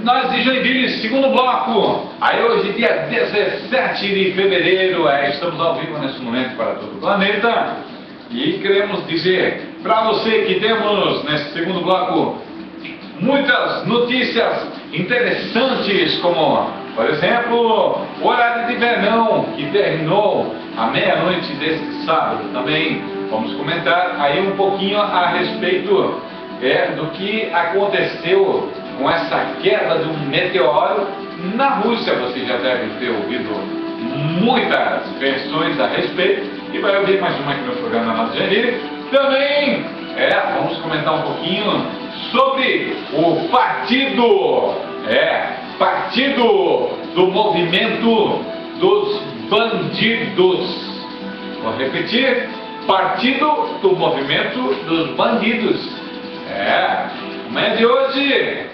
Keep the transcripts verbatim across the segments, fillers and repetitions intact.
nós de Joinville, segundo bloco. Aí hoje, dia dezessete de fevereiro, é, estamos ao vivo nesse momento para todo o planeta. E queremos dizer para você que temos nesse segundo bloco muitas notícias interessantes, como, por exemplo, o horário de verão que terminou à meia-noite deste sábado. Também vamos comentar aí um pouquinho a respeito é, do que aconteceu com essa queda de um meteoro na Rússia. Você já deve ter ouvido muitas versões a respeito e vai ouvir mais uma aqui no programa Amado Janeiro. Também é, vamos comentar um pouquinho sobre o partido, é, partido do movimento dos bandidos. Vou repetir, partido do movimento dos bandidos. É, amanhã de hoje,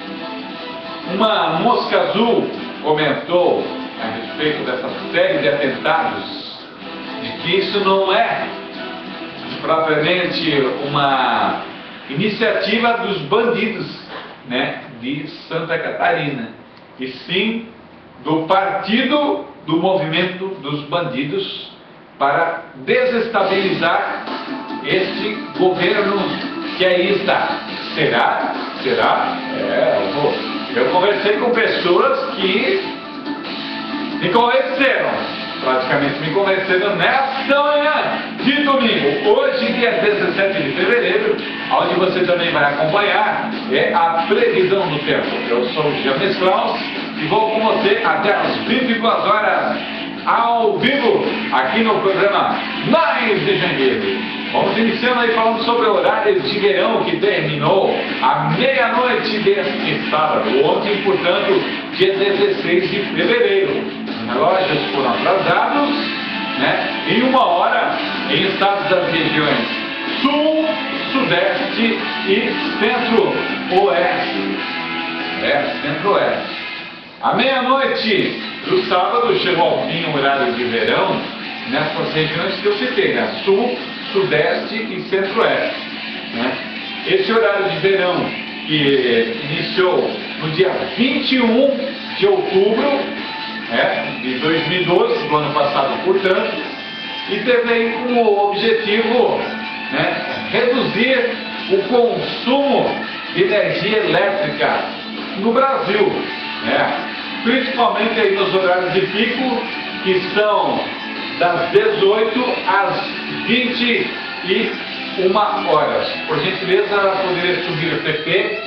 uma mosca azul comentou a respeito dessa série de atentados, de que isso não é propriamente uma iniciativa dos bandidos, né, de Santa Catarina, e sim do partido do movimento dos bandidos para desestabilizar este governo que aí está. Será? Será? É, eu, vou. eu conversei com pessoas que me convenceram, praticamente me convenceram nesta manhã de domingo, hoje, dia dezessete de fevereiro, onde você também vai acompanhar é a previsão do tempo. Eu sou o James Klaus e vou com você até as vinte e duas horas ao vivo aqui no programa Mais de Janeiro. Vamos iniciando aí falando sobre o horário de verão que terminou à meia-noite deste sábado, ontem, portanto, dia dezesseis de fevereiro. Os relógios foram atrasados, né, em uma hora em estados das regiões Sul, Sudeste e Centro-Oeste. É, Centro-Oeste. À meia-noite do sábado chegou ao fim o horário de verão nessas regiões que eu citei, né? Sul, Sudeste e Centro-Oeste, né? Esse horário de verão que iniciou no dia vinte e um de outubro, né, de dois mil e doze, do ano passado, portanto, e teve aí como objetivo, né, reduzir o consumo de energia elétrica no Brasil, né, principalmente aí nos horários de pico, que são das dezoito às vinte e uma horas. Por gentileza, poderia subir o T P.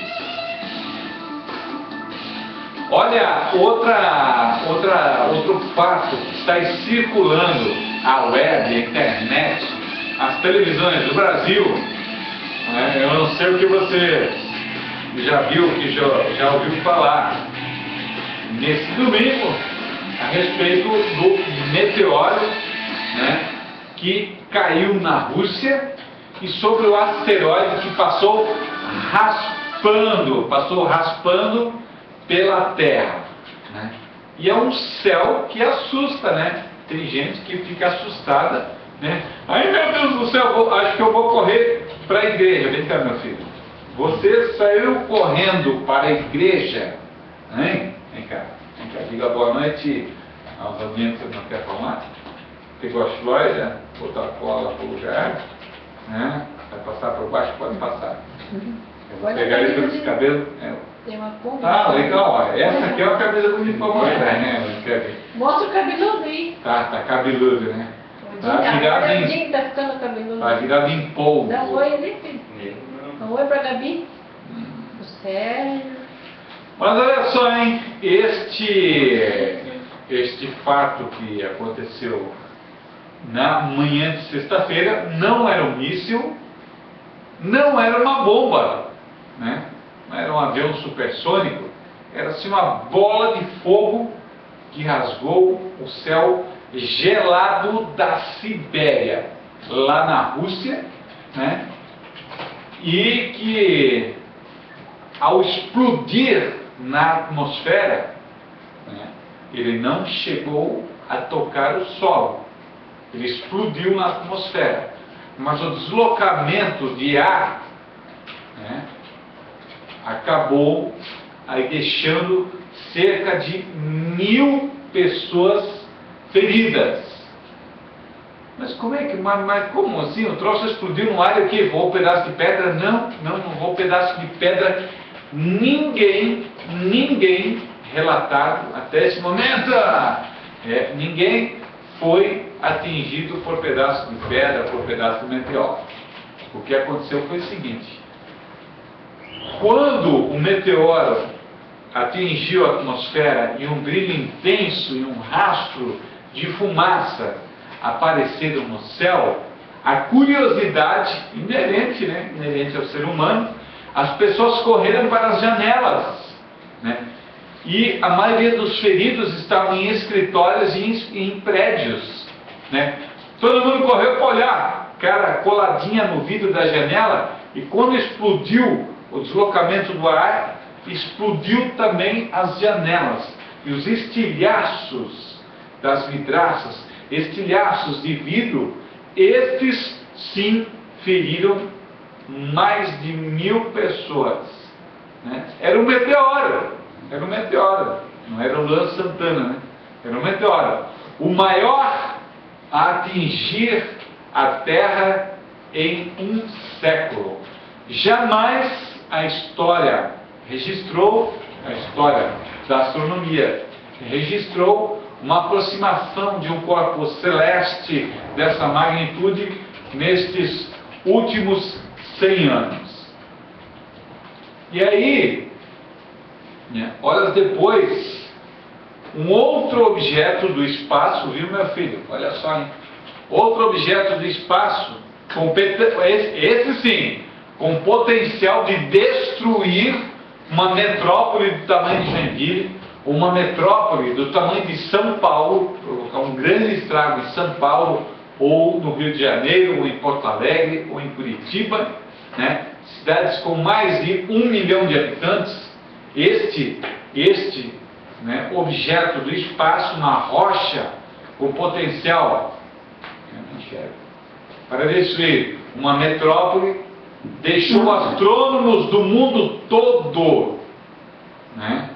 Olha, outra, outra, outro fato que está circulando a web, a internet, as televisões do Brasil, né? Eu não sei o que você já viu, que já, já ouviu falar nesse domingo a respeito do meteoro, né, que caiu na Rússia e sobre o asteroide que passou raspando, passou raspando pela Terra, né? E é um céu que assusta, né? Tem gente que fica assustada, né? Ai, meu Deus do céu, vou, acho que eu vou correr para a igreja. Vem cá, meu filho. Você saiu correndo para a igreja, hein? Vem cá, vem cá, diga boa noite aos ambientes que não quer falar. Pegou a chloia, botou a cola para o lugar, né? Vai passar por baixo, pode passar. Eu vou pegar ali pelos cabelos. É. Tem uma pomba. Ah, legal, ó. Essa aqui é uma camisa bonita pra mostrar, né? Mostra o cabeludo aí. Tá, tá cabeludo, né? Tá virado em... tá ficando cabeludo. Tá virado em polvo. Dá um oi ali, filho. Dá um oi pra Gabi. O Sérgio. Mas olha só, hein? Este... Este fato que aconteceu na manhã de sexta-feira não era um míssil, não era uma bomba, né? Não era um avião supersônico, era assim uma bola de fogo que rasgou o céu gelado da Sibéria, lá na Rússia, né? E que ao explodir na atmosfera, né, ele não chegou a tocar o solo, ele explodiu na atmosfera, mas o deslocamento de ar, né, acabou aí deixando cerca de mil pessoas feridas. Mas como é que, mas, mas como assim? O troço explodiu no ar e o quê? Voou um pedaço de pedra? Não, não, não voou um pedaço de pedra. Ninguém, ninguém relatado até esse momento, é, ninguém foi atingido por pedaço de pedra, por pedaço de meteoro. O que aconteceu foi o seguinte: quando o meteoro atingiu a atmosfera e um brilho intenso e um rastro de fumaça apareceram no céu, a curiosidade inerente, né, inerente ao ser humano, as pessoas correram para as janelas, né, e a maioria dos feridos estavam em escritórios e em, em prédios, né. Todo mundo correu para olhar, cara coladinha no vidro da janela, e quando explodiu o deslocamento do ar, explodiu também as janelas, e os estilhaços das vidraças, estilhaços de vidro, estes sim feriram mais de mil pessoas, né? Era um meteoro, era um meteoro, não era o Luan Santana, né? Era um meteoro, o maior a atingir a Terra em um século. Jamais a história registrou, a história da astronomia registrou uma aproximação de um corpo celeste dessa magnitude nestes últimos cem anos. E aí, né, horas depois, um outro objeto do espaço, viu, meu filho? Olha só, hein? Outro objeto do espaço, com, esse, esse sim, com potencial de destruir uma metrópole do tamanho de Joinville, uma metrópole do tamanho de São Paulo, provocar um grande estrago em São Paulo, ou no Rio de Janeiro, ou em Porto Alegre, ou em Curitiba, né? Cidades com mais de um milhão de habitantes. Este, este né, objeto do espaço, uma rocha com potencial, eu não enxergo, para destruir uma metrópole, deixou astrônomos do mundo todo, né,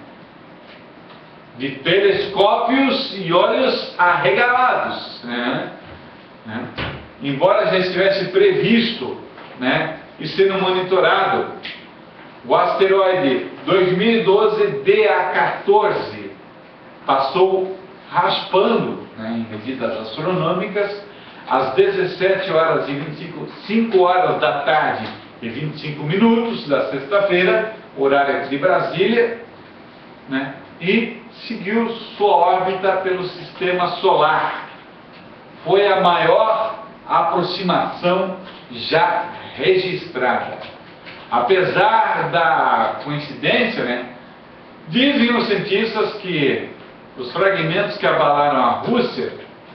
de telescópios e olhos arregalados, né, né, embora já estivesse previsto, né, e sendo monitorado. O asteroide dois mil e doze D A quatorze passou raspando, né, em medidas astronômicas, às dezessete horas e vinte e cinco, cinco horas da tarde e vinte e cinco minutos da sexta-feira, horário de Brasília, né, e seguiu sua órbita pelo sistema solar. Foi a maior aproximação já registrada. Apesar da coincidência, né, dizem os cientistas que os fragmentos que abalaram a Rússia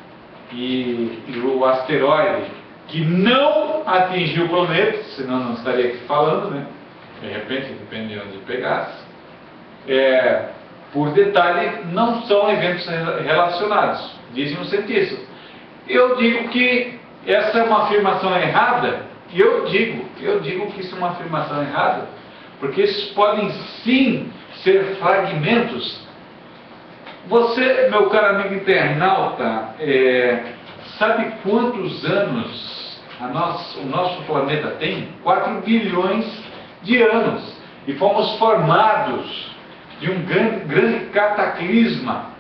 e, e o asteroide que não atingiu o planeta, senão não estaria aqui falando, né? De repente, depende de onde pegasse, é, por detalhe, não são eventos relacionados, dizem os cientistas. Eu digo que essa é uma afirmação errada, e eu digo, eu digo que isso é uma afirmação errada, porque esses podem sim ser fragmentos. Você, meu caro amigo internauta, é, sabe quantos anos a nosso, o nosso planeta tem? quatro bilhões de anos. E fomos formados de um grande, grande cataclisma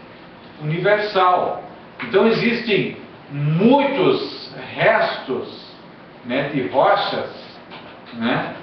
universal. Então existem muitos restos, né, de rochas, né,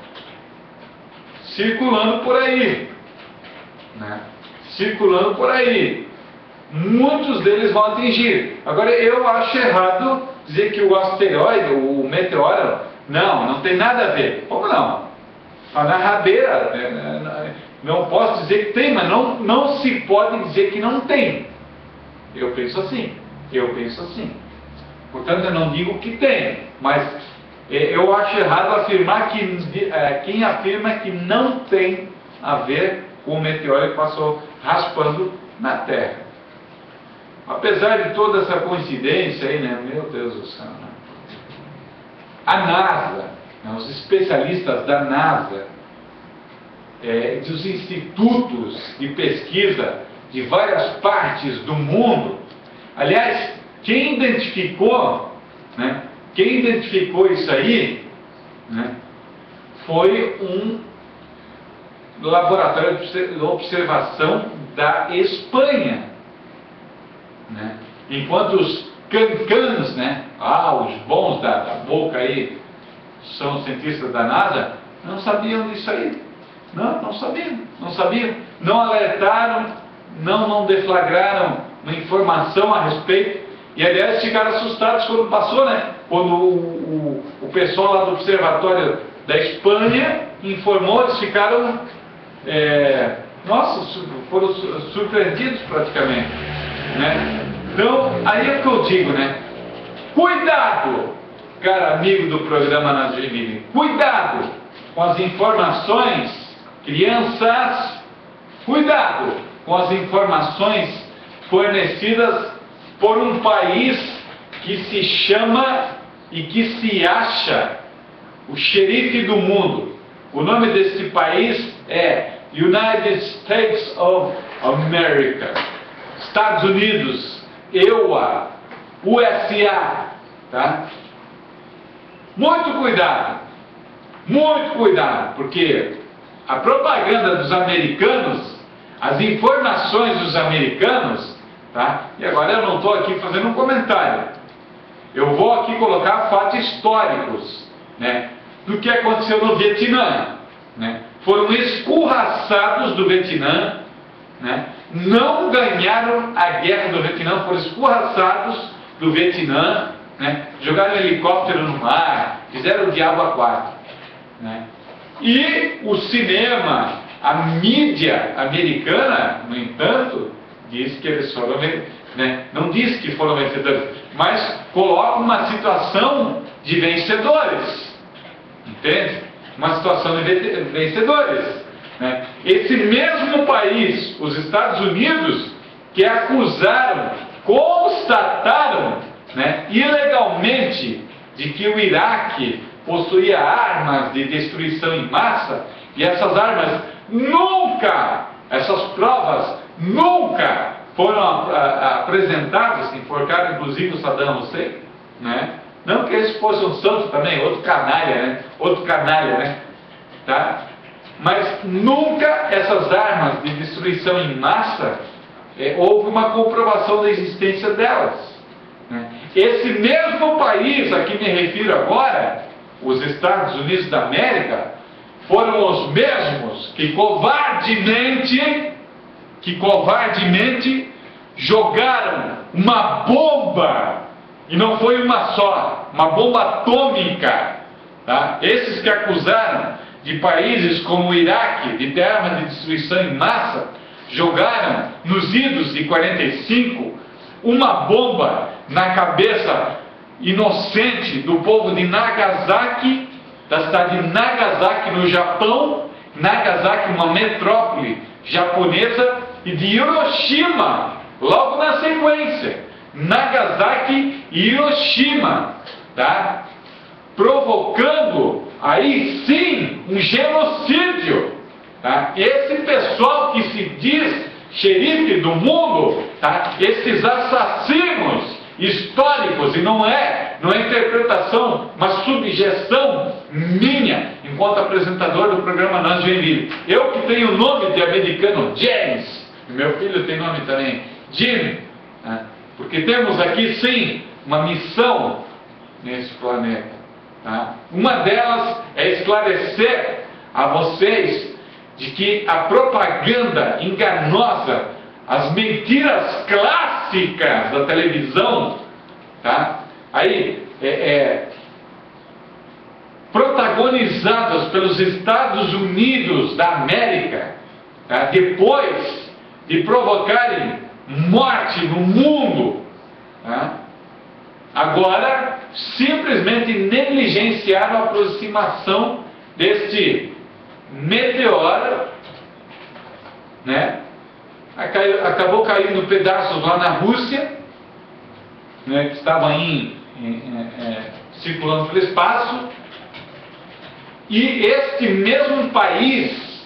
circulando por aí, né, circulando por aí. Muitos deles vão atingir. Agora, eu acho errado dizer que o asteroide, o meteoro, não, não tem nada a ver. Como não? Está na rabeira. Não posso dizer que tem, mas não, não se pode dizer que não tem. Eu penso assim. Eu penso assim. Portanto, eu não digo que tem, mas eu acho errado afirmar que quem afirma que não tem a ver com o meteoro que passou raspando na Terra. Apesar de toda essa coincidência aí, né? Meu Deus do céu, né? A NASA, né, os especialistas da NASA, é, dos institutos de pesquisa de várias partes do mundo. Aliás, quem identificou, né, quem identificou isso aí, né, foi um laboratório de observação da Espanha, né? Enquanto os cancãs, né, ah, os bons da, da boca aí, são cientistas da NASA, não sabiam disso aí. Não, não sabiam, não sabiam, não alertaram, não, não deflagraram uma informação a respeito, e aliás ficaram assustados quando passou, né? Quando o, o, o pessoal lá do Observatório da Espanha informou, eles ficaram, é, nossa, foram surpreendidos praticamente, né? Então, aí é o que eu digo, né? Cuidado, cara amigo do programa Na Joinville, cuidado com as informações, crianças, cuidado com as informações fornecidas por um país que se chama e que se acha o xerife do mundo. O nome desse país é United States of America, Estados Unidos, E U A, U S A, tá? Muito cuidado, muito cuidado, porque a propaganda dos americanos, as informações dos americanos, tá? E agora eu não estou aqui fazendo um comentário, eu vou aqui colocar fatos históricos, né, do que aconteceu no Vietnã, né? Foram escorraçados do Vietnã, né? Não ganharam a guerra do Vietnã, foram escorraçados do Vietnã, né? Jogaram helicóptero no mar, fizeram o diabo a quatro, né? E o cinema, a mídia americana, no entanto, diz que eles foram, né? Não diz que foram vencedores, mas coloca uma situação de vencedores, entende? Uma situação de vencedores, né? Esse mesmo país, os Estados Unidos, que acusaram, constataram, né, ilegalmente de que o Iraque possuía armas de destruição em massa, e essas armas nunca, essas provas nunca foram a, a, apresentadas, enforcaram inclusive o Saddam Hussein, né? Não que eles fossem um santo também, outro canalha, né? Outro canalha, né? Tá? Mas nunca essas armas de destruição em massa, é, houve uma comprovação da existência delas, né? Esse mesmo país a que me refiro agora, os Estados Unidos da América, foram os mesmos que covardemente, que covardemente jogaram uma bomba, e não foi uma só, uma bomba atômica, tá? Esses que acusaram de países como o Iraque de ter arma de destruição em massa, jogaram nos idos de quarenta e cinco uma bomba na cabeça inocente do povo de Nagasaki, da cidade de Nagasaki no Japão, Nagasaki, uma metrópole japonesa, e de Hiroshima, logo na sequência, Nagasaki e Hiroshima, tá? Provocando aí sim um genocídio, tá? Esse pessoal que se diz xerife do mundo, tá? Esses assassinos históricos, e não é, não é interpretação, mas subjeção minha, enquanto apresentador do programa Na Joinville. Eu que tenho o nome de americano James, e meu filho tem nome também Jim, né? Porque temos aqui sim uma missão nesse planeta, tá? Uma delas é esclarecer a vocês de que a propaganda enganosa, as mentiras clássicas da televisão, tá? Aí, é, é, protagonizadas pelos Estados Unidos da América, tá? Depois de provocarem morte no mundo, tá? Agora simplesmente negligenciaram a aproximação deste meteoro, né? Acabou caindo pedaços lá na Rússia, né, que estava em, em, em, é, circulando pelo espaço, e este mesmo país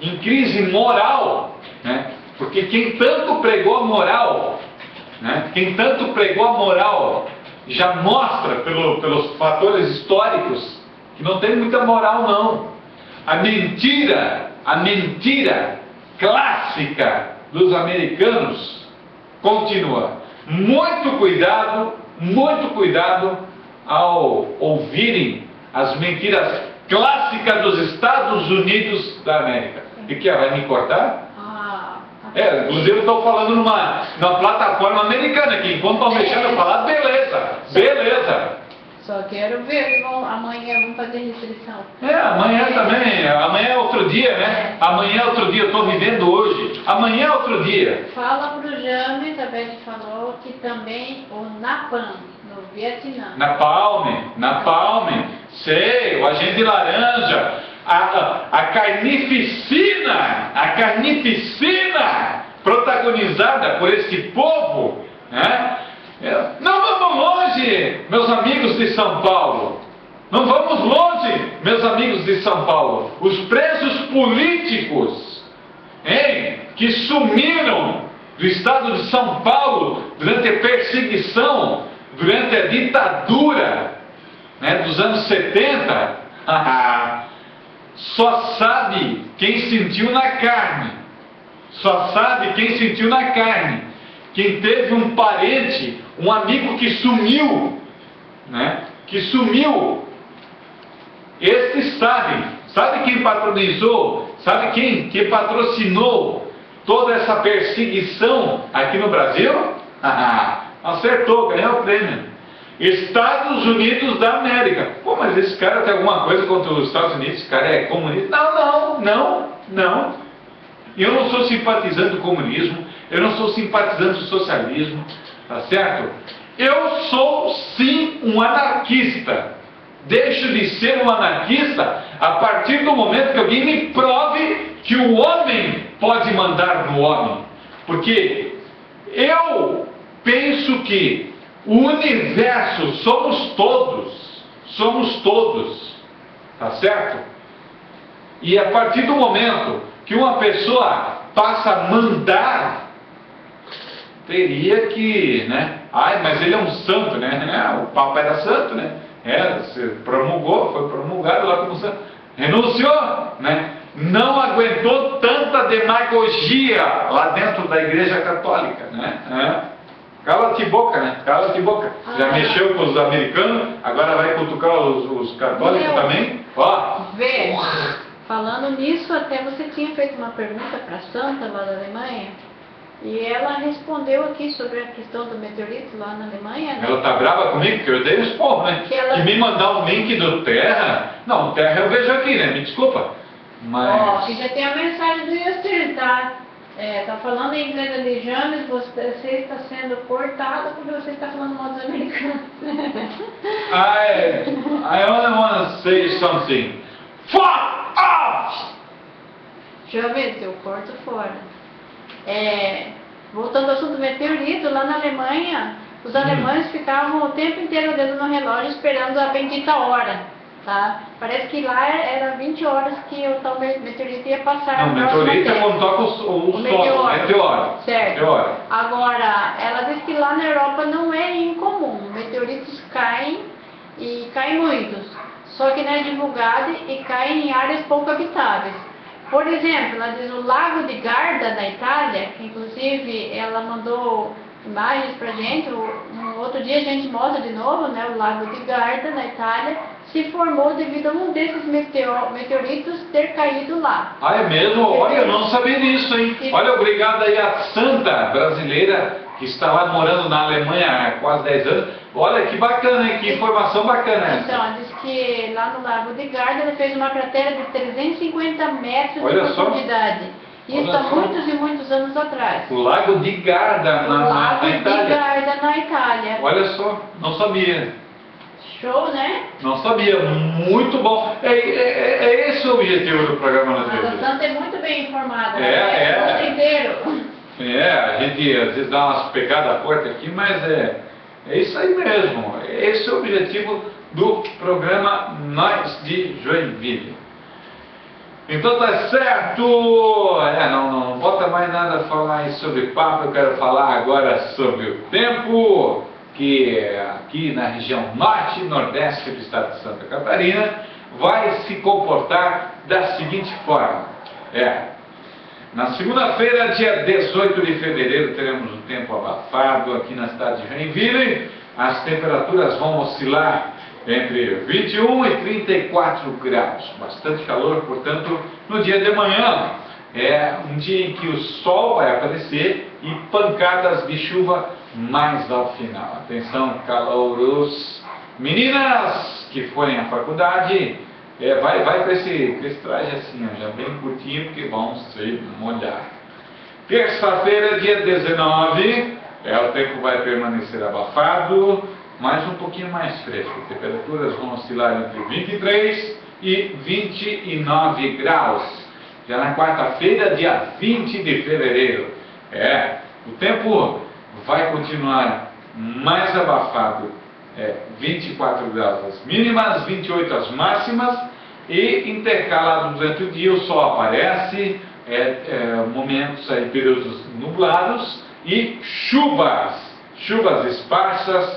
em crise moral, né? Porque quem tanto pregou a moral, né? Quem tanto pregou a moral, já mostra pelo, pelos fatores históricos que não tem muita moral não. A mentira, a mentira clássica dos americanos continua. Muito cuidado, muito cuidado ao ouvirem as mentiras clássicas dos Estados Unidos da América. E que vai me cortar? Ah, É, inclusive eu estou falando numa, numa plataforma americana que enquanto estão mexendo eu falar, beleza, beleza. só quero ver, vão, amanhã vamos fazer restrição. É, amanhã também, amanhã é outro dia, né? Amanhã é outro dia, eu estou vivendo hoje. Amanhã é outro dia. Fala pro James, a Beth falou que também o Napalm, no Vietnã. Napalm, Napalm, sei, o agente laranja, a, a, a carnificina, a carnificina protagonizada por esse povo, né? Não vamos longe, meus amigos de São Paulo. Não vamos longe, meus amigos de São Paulo. Os presos políticos, hein, que sumiram do estado de São Paulo durante a perseguição, durante a ditadura, né, dos anos setenta, só sabe quem sentiu na carne. Só sabe quem sentiu na carne. Quem teve um parente, um amigo que sumiu, né? Que sumiu. Estes sabem. Sabe quem patronizou? Sabe quem, quem patrocinou toda essa perseguição aqui no Brasil? Acertou, ganhou o prêmio. Estados Unidos da América. Pô, mas esse cara tem alguma coisa contra os Estados Unidos? Esse cara é comunista? Não, não, não, não. Eu não sou simpatizante do comunismo. Eu não sou simpatizante do socialismo, tá certo? Eu sou sim um anarquista. Deixo de ser um anarquista a partir do momento que alguém me prove que o homem pode mandar no homem. Porque eu penso que o universo somos todos, somos todos, tá certo? E a partir do momento que uma pessoa passa a mandar, teria que, né? Ai, mas ele é um santo, né? O Papa era santo, né? É, você promulgou, foi promulgado lá como santo. Renunciou, né? Não aguentou tanta demagogia lá dentro da Igreja Católica, né? É. Cala-te boca, né? Cala-te boca. Já Ah. mexeu com os americanos, agora vai cutucar os, os católicos Meu. também? Ó. Vê, falando nisso, até você tinha feito uma pergunta para a Santa lá da Alemanha. E ela respondeu aqui sobre a questão do meteorito lá na Alemanha, né? Ela tá brava comigo porque eu dei os porros, né? Que ela- De me mandar um link do Terra. Não, Terra eu vejo aqui, né? Me desculpa. Mas. Ó, aqui já tem a mensagem do Yasser, tá? É, tá falando em inglês ali, James, você está sendo cortado porque você está falando mal dos americanos. I, I only want to say something. Fuck off! James, eu corto fora. É, voltando ao assunto do meteorito, lá na Alemanha, os alemães ficavam o tempo inteiro dentro no relógio esperando a bendita hora, tá? Parece que lá era vinte horas que o tal meteorito ia passar. Não, na próxima meteorito é Terra. quando toca o, o, o sol. meteoro. Meteoro. Certo. Meteoro. Agora, ela diz que lá na Europa não é incomum. Meteoritos caem e caem muitos. Só que não é divulgado e caem em áreas pouco habitáveis. Por exemplo, ela diz o Lago de Garda, na Itália, que inclusive ela mandou imagens pra gente, um outro dia a gente mostra de novo, né, o Lago de Garda, na Itália, se formou devido a um desses meteor, meteoritos ter caído lá. Ah, é mesmo? Olha, eu não sabia disso, hein? Olha, obrigado aí a santa brasileira que está lá morando na Alemanha há quase dez anos. Olha, que bacana, hein? Que informação bacana essa. Então, ela diz que lá no Lago de Garda ela fez uma cratera de trezentos e cinquenta metros Olha de só. profundidade. Isso Olha há só. muitos e muitos anos atrás. O Lago de Garda, O na, na, Lago na de Itália. Garda, na Itália. Olha só, não sabia. Show, né? Não sabia. Muito bom. É, é, é esse o objetivo do programa na Mas a T V. Santa é muito bem informada. É, ela é. o mundo inteiro. É, a gente às vezes dá umas pegadas fortes aqui, mas é, é isso aí mesmo. Esse é o objetivo do programa Nós de Joinville. Então tá certo! É, não, não bota mais nada a falar aí sobre papo, eu quero falar agora sobre o tempo, que aqui na região norte e nordeste do estado de Santa Catarina vai se comportar da seguinte forma. É, na segunda-feira, dia dezoito de fevereiro, teremos um tempo abafado aqui na cidade de Joinville. As temperaturas vão oscilar entre vinte e um e trinta e quatro graus. Bastante calor, portanto, no dia de manhã. É um dia em que o sol vai aparecer e pancadas de chuva mais ao final. Atenção, calouros. Meninas que forem à faculdade, é, vai, vai com esse, com esse traje assim, ó, já bem curtinho, porque vão se molhar. Terça-feira, dia dezenove, é, o tempo vai permanecer abafado, mas um pouquinho mais fresco. Temperaturas vão oscilar entre vinte e três e vinte e nove graus. Já na quarta-feira, dia vinte de fevereiro, é, o tempo vai continuar mais abafado, é, vinte e quatro graus as mínimas, vinte e oito as máximas, e intercalado durante o dia o sol aparece, é, é, momentos aí, períodos nublados e chuvas, chuvas esparsas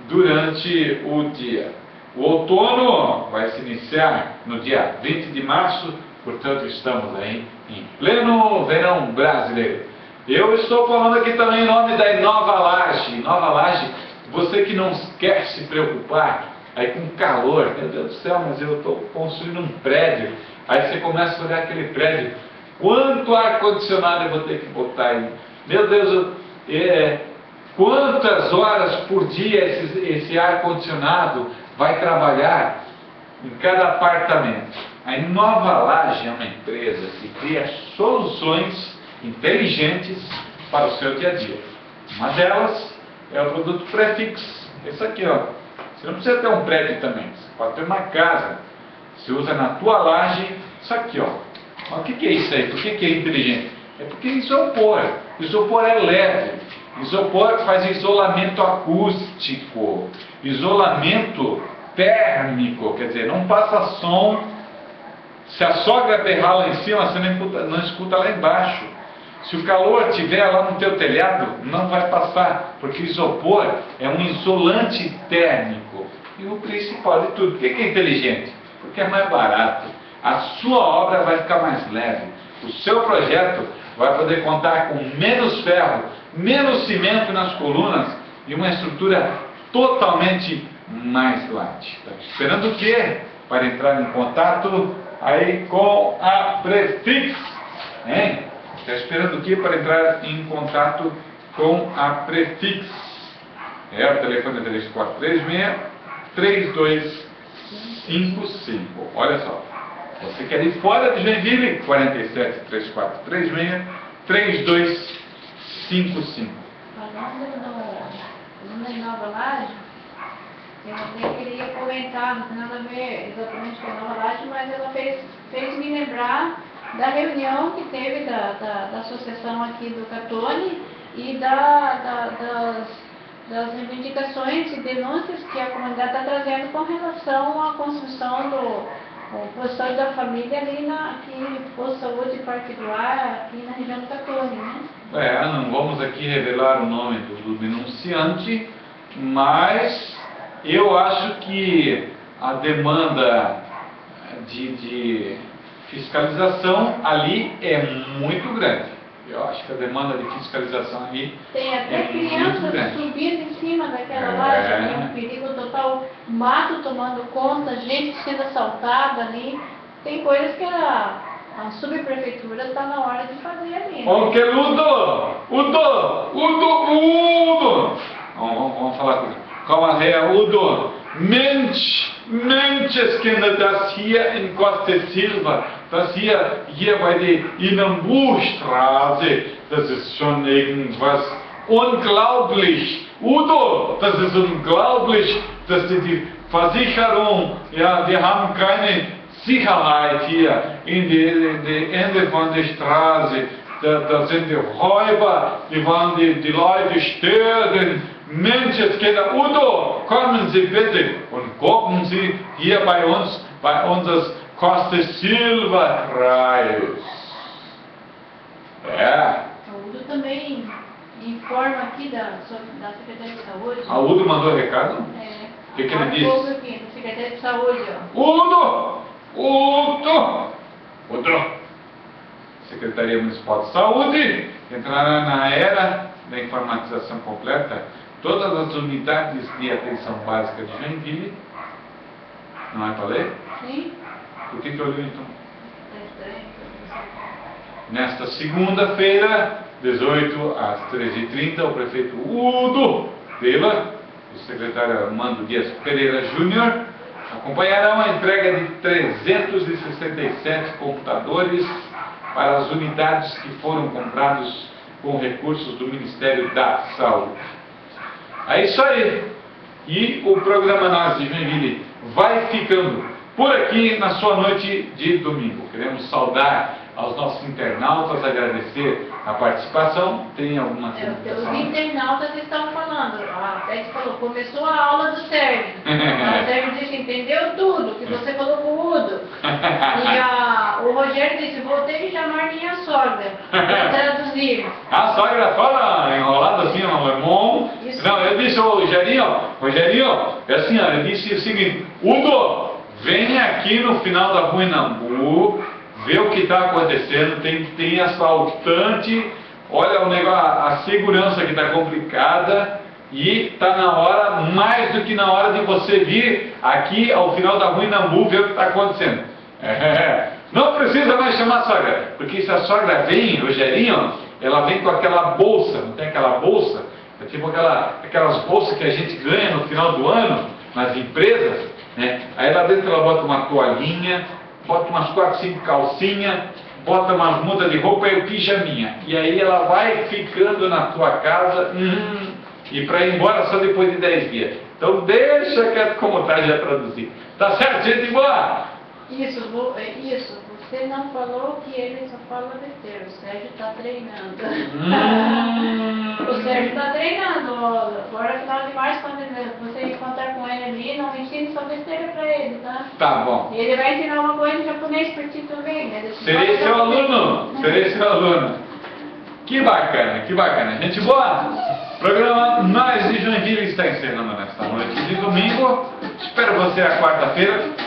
durante o dia. O outono vai se iniciar no dia vinte de março, portanto estamos aí em pleno verão brasileiro. Eu estou falando aqui também em nome da Inova Laje. Inova Laje, você que não quer se preocupar aí com calor, meu Deus do céu, mas eu estou construindo um prédio, aí você começa a olhar aquele prédio, quanto ar-condicionado eu vou ter que botar aí? Meu Deus, eu, é, quantas horas por dia esse, esse ar-condicionado vai trabalhar em cada apartamento? A Inova Laje é uma empresa que cria soluções inteligentes para o seu dia a dia. Uma delas é o produto Prefix. Esse aqui, ó. Você não precisa ter um prédio também, você pode ter uma casa. Você usa na tua laje isso aqui, ó. Mas o que, que é isso aí? Por que, que é inteligente? É porque é isopor. Isopor é leve. Isopor faz isolamento acústico, isolamento térmico, quer dizer, não passa som. Se a sogra berrar lá em cima, você não escuta, não escuta lá embaixo. Se o calor estiver lá no teu telhado, não vai passar, porque o isopor é um isolante térmico. E o principal de tudo, por que é inteligente? Porque é mais barato. A sua obra vai ficar mais leve. O seu projeto vai poder contar com menos ferro, menos cimento nas colunas e uma estrutura totalmente mais light. Está esperando o quê? Para entrar em contato aí com a Prefix, hein? Está esperando o que para entrar em contato com a Prefix? É, o telefone é três quatro três seis, três dois cinco cinco. Olha só, você quer ir fora de Joinville? quarenta e sete, três quatro três seis, três dois cinco cinco. Falando da Inova Laje, eu até queria comentar, não tem nada a ver exatamente com a Inova Laje, mas ela fez, fez me lembrar da reunião que teve da, da, da associação aqui do Catone e da, da, das, das reivindicações e denúncias que a comunidade está trazendo com relação à construção do posto da família ali na aqui, posto de saúde Parque do Ar, aqui na região do Catone, né? É, não vamos aqui revelar o nome do, do denunciante, mas eu acho que a demanda de, de fiscalização ali é muito grande. Eu acho que a demanda de fiscalização ali tem até é crianças subindo em cima daquela é. laje, ali, um perigo total, mato tomando conta, gente sendo assaltada ali. Tem coisas que a, a subprefeitura está na hora de fazer ali. Né? O que Udo? Udo! Udo! Udo! Vamos, vamos, vamos falar com ele. Calma aí, Udo. Mensch! Menschenskinder, das hier in Costa Silva, das hier, hier bei der Inamburstraße, das ist schon irgendwas unglaublich. Udo, das ist unglaublich, dass die, die Versicherung, ja, wir haben keine Sicherheit hier in der Ende von der Straße. Da, da sind die Räuber, die wollen die, die Leute stören. Menschenskinder, Udo, kommen Sie bitte und gucken Sie hier bei uns, bei unseres Costa e Silva Reis. É. O Udo também informa aqui da, da Secretaria de Saúde. A Udo mandou recado? É. O que, que ele Há disse? pouco aqui, da Secretaria de Saúde, ó. Udo! Udo! Udo! Secretaria Municipal de Saúde entrará na era da informatização completa. Todas as unidades de atenção básica de Joinville. Não é para ler? Sim. Por que que eu li então? Tá estranho. Nesta segunda-feira, dezoito às treze e trinta, o prefeito Udo Vila e o secretário Armando Dias Pereira Júnior acompanharão a entrega de trezentos e sessenta e sete computadores para as unidades que foram comprados com recursos do Ministério da Saúde. É isso aí. E o programa Nós de Joinville vai ficando por aqui na sua noite de domingo. Queremos saudar aos nossos internautas, agradecer a participação. Tem alguma É, os comunicação? internautas estão falando. A Beth falou, começou a aula do Sérgio. O Sérgio disse que entendeu tudo, que você falou com o Udo. E a, o Rogério disse, voltei de chamar minha sogra para traduzir. A sogra fala enrolado assim, no alemão. Isso. Não, eu disse, ô Rogerinho, Rogerinho, é assim, ó, eu disse o seguinte, Udo, vem aqui no final da rua Inambu, vê o que está acontecendo, tem, tem assaltante, olha o negócio, a segurança que está complicada e está na hora, mais do que na hora de você vir aqui ao final da rua Inambu ver o que está acontecendo. É, não precisa mais chamar a sogra, porque se a sogra vem, Rogerinho, ela vem com aquela bolsa, não tem aquela bolsa? É tipo aquela, aquelas bolsas que a gente ganha no final do ano, nas empresas, né? Aí lá dentro ela bota uma toalhinha, bota umas quatro, cinco calcinhas, bota umas mudas de roupa e o pijaminha. E aí ela vai ficando na tua casa, hum, e para ir embora só depois de dez dias. Então deixa quieto como tá, já traduzir. Tá certo, gente boa? Isso, vou, é isso. Você não falou que ele só fala besteira. O Sérgio está treinando. Hum. O Sérgio está treinando. Agora, final de março, quando você encontrar com ele ali, não ensine só besteira para ele, tá? Tá bom. E ele vai ensinar uma coisa em japonês para ti também, né? Serei seu aluno, serei seu aluno. Que bacana, que bacana. Gente boa, o programa Nós de Joinville está encerrando nesta noite de domingo. Espero você à quarta-feira.